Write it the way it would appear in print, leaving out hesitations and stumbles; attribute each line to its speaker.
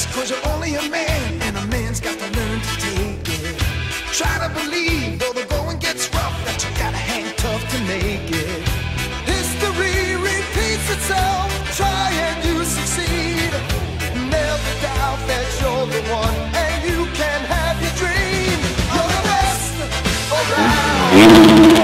Speaker 1: Just 'cause you're only a man, and a man's got to learn to take it. Try to believe, though the going gets rough, that you gotta hang tough to make it. History repeats itself, try and you succeed. Never doubt that you're the one, and you can have your dream. You're the best around.